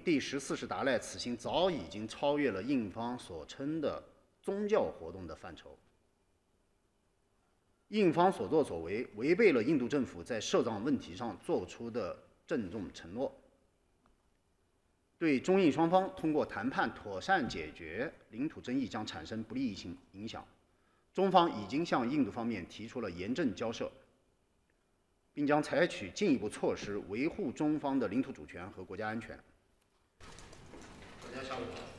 第14世达赖此行早已经超越了印方所称的宗教活动的范畴。印方所作所为违背了印度政府在设藏问题上做出的郑重承诺，对中印双方通过谈判妥善解决领土争议将产生不利影响。中方已经向印度方面提出了严正交涉，并将采取进一步措施维护中方的领土主权和国家安全。大家下午好。